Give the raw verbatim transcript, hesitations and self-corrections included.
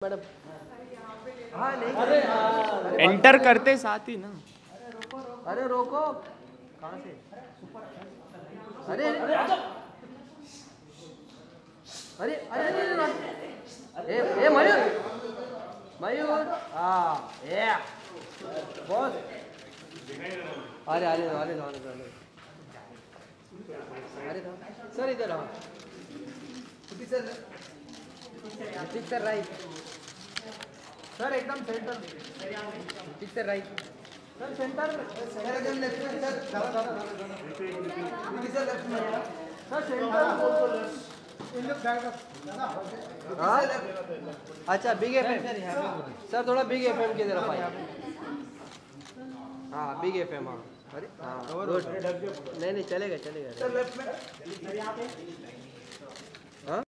Madam हाँ नहीं अरे एंटर करते साथ ही ना। अरे रोको कहाँ से अरे अरे अरे अरे ए ए मयूर मयूर हाँ ए बॉस अरे अरे अरे अरे अरे सर इधर हाँ सर ठीक सर राइट सर एकदम सेंटर ठीक sir right sir centre sir एकदम लेफ्ट में सर सर लेफ्ट में sir centre in the back हाँ अच्छा बिग एफएम सर थोड़ा बिग एफएम की तरफ आइए हाँ बिग एफएम हाँ अरे हाँ गुड नहीं नहीं चलेगा चलेगा सर लेफ्ट में हाँ